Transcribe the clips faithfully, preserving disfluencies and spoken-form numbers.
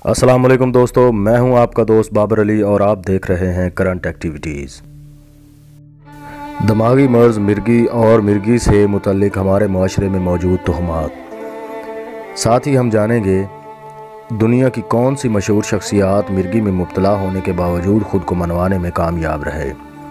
अस्सलाम वालेकुम दोस्तों, मैं हूं आपका दोस्त बाबर अली और आप देख रहे हैं करंट एक्टिविटीज़। दिमागी मर्ज़ मिर्गी और मिर्गी से मुतल्लिक हमारे माशरे में मौजूद तोहमात। साथ ही हम जानेंगे दुनिया की कौन सी मशहूर शख्सियात मिर्गी में मुब्तला होने के बावजूद ख़ुद को मनवाने में कामयाब रहे।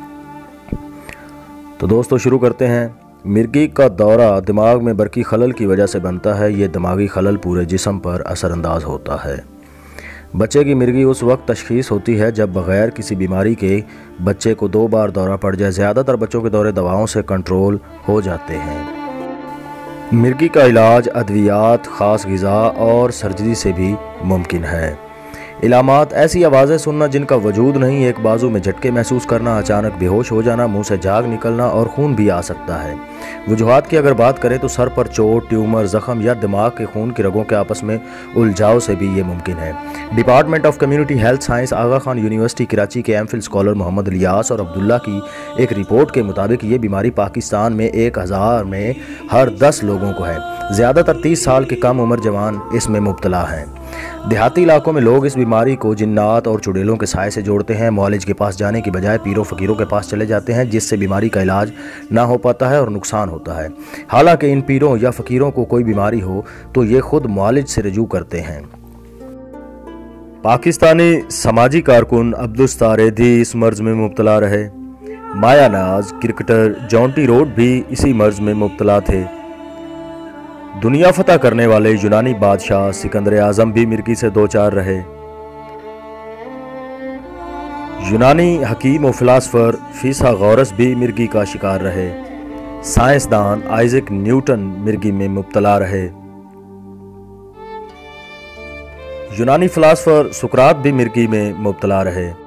तो दोस्तों शुरू करते हैं। मिर्गी का दौरा दिमाग में बरकी खलल की वजह से बनता है। ये दिमागी खलल पूरे जिस्म पर असरअंदाज होता है। बच्चे की मिर्गी उस वक्त तशख़ीस होती है जब बग़ैर किसी बीमारी के बच्चे को दो बार दौरा पड़ जाए। ज़्यादातर बच्चों के दौरे दवाओं से कंट्रोल हो जाते हैं। मिर्गी का इलाज अद्वियात, ख़ास ग़िज़ा और सर्जरी से भी मुमकिन है। इलामात ऐसी आवाज़ें सुनना जिनका वजूद नहीं, एक बाजू में झटके महसूस करना, अचानक बेहोश हो जाना, मुंह से झाग निकलना और खून भी आ सकता है। वजूहात की अगर बात करें तो सर पर चोट, ट्यूमर, ज़ख़म या दिमाग के खून की रगों के आपस में उलझाव से भी ये मुमकिन है। Department of community health science, Aga Khan university Karachi के M Phil scholar Mohammad Ilyas और अब्दुल्ला की एक रिपोर्ट के मुताबिक ये बीमारी पाकिस्तान में एक हज़ार में हर दस लोगों को है। ज़्यादातर तीस साल के कम उम्र जवान इसमें मुब्तला हैं। देहाती इलाकों में लोग इस बीमारी को जिन्नात और चुड़ैलों के साए से जोड़ते हैं। मौलिज के पास जाने की बजाय पीरों फ़कीरों के पास चले जाते हैं, जिससे बीमारी का इलाज ना हो पाता है और नुकसान होता है। हालांकि इन पीरों या फ़कीरों को कोई बीमारी हो तो ये खुद मौलिज से रजू करते हैं। पाकिस्तानी समाजी कारकुन अब्दुस्तार एधी इस मर्ज में मुब्तला रहे। माया नाज क्रिकेटर जॉन्टी रोड भी इसी मर्ज में मुब्तला थे। दुनिया फतह करने वाले यूनानी बादशाह सिकंदर आज़म भी मिर्गी से दो चार रहे। यूनानी हकीम और फिलासफर फिसागोरस भी मिर्गी का शिकार रहे। साइंसदान आइजैक न्यूटन मिर्गी में मुब्तला रहे। यूनानी फिलासफर सुकरात भी मिर्गी में मुब्तला रहे।